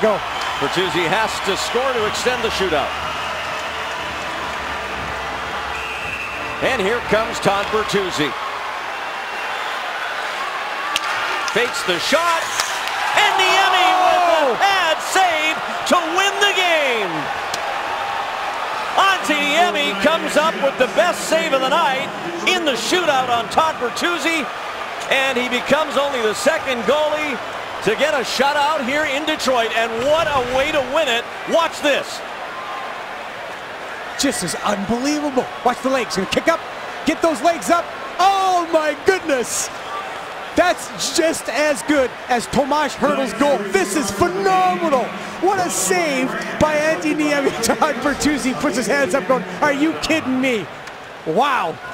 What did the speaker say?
go. Bertuzzi has to score to extend the shootout. And here comes Todd Bertuzzi. Fakes the shot. And Niemi with a pad save to win the game. Antti Niemi comes up with the best save of the night in the shootout on Todd Bertuzzi. And he becomes only the second goalie to get a shutout here in Detroit. And what a way to win it. Watch this. Just is unbelievable. Watch the legs. Gonna kick up. Get those legs up. Oh my goodness. That's just as good as Tomas Hertl's goal. This is phenomenal. What a save by Antti Niemi. Todd Bertuzzi puts his hands up going, are you kidding me? Wow.